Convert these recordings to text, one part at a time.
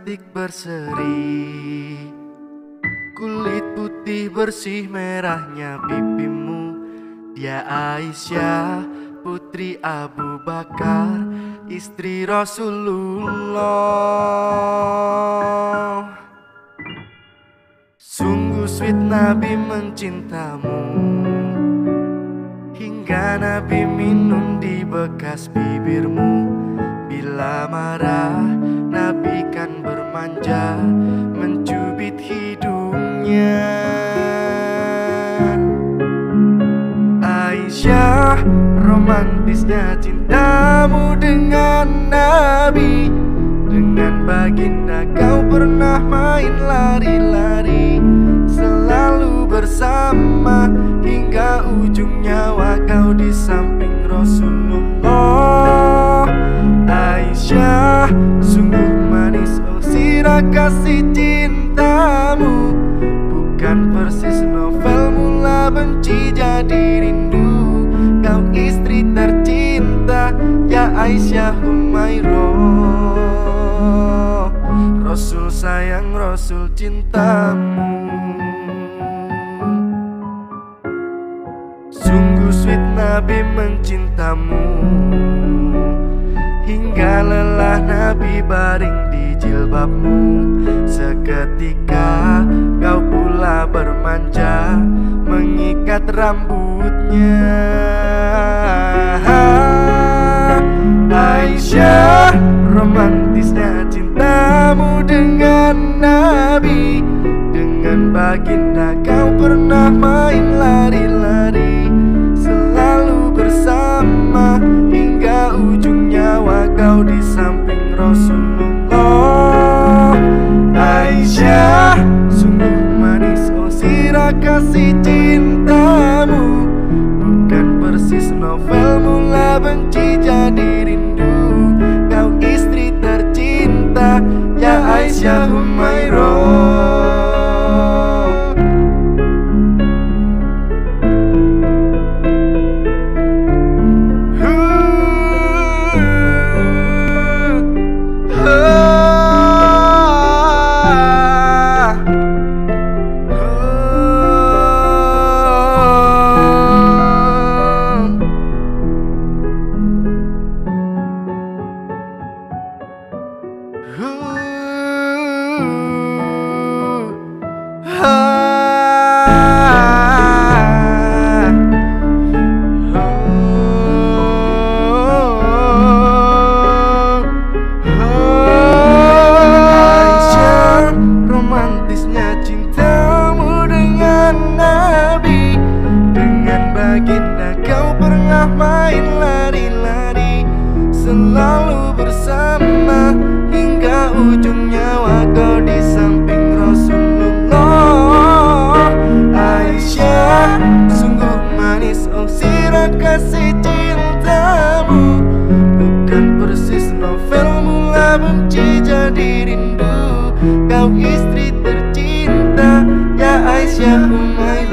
cantik berseri, kulit putih bersih merahnya pipimu. Dia Aisyah putri Abu Bakar, istri Rasulullah. Sungguh sweet Nabi mencintamu, hingga Nabi minum di bekas bibirmu. Bila marah Nabi kan bermanja, mencubit hidungnya. Aisyah, romantisnya cintamu dengan Nabi. Dengan baginda kau pernah main lari-lari, selalu bersama hingga ujung nyawa kau di samping Rasulullah. Aisyah, sungguh manis oh sirah kasih cintamu, bukan persis novel mula benci jadi rindu. Kau istri tercinta ya Aisyah Humairah, Rasul sayang Rasul cintamu. Sungguh sweet Nabi mencintamu, hingga lelah Nabi baring di jilbabmu. Seketika kau pula bermanja, mengikat rambutnya. Aisyah, romantisnya cintamu dengan Nabi. Dengan baginda kau pernah main lari-lari, selalu bersama hingga ujung nyawa kau di samping Rasulullah. Aisyah, sungguh manis oh sirah kasih cintamu, bukan persis novel mula benci jadi rindu. Kau istri tercinta ya Aisyah Humairah. Aisyah, romantisnya cintamu dengan Nabi. Dengan baginda kau pernah main lari-lari, selalu bersama hingga ujung nyawa kau di samping Rasulullah. Aisyah, sungguh manis oh sirah kasih cintamu, bukan persis novel mula benci jadi rindu. Kau istri tercinta ya Aisyah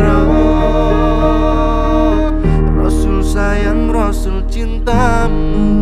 Humairah, Rasul sayang Rasul cintamu.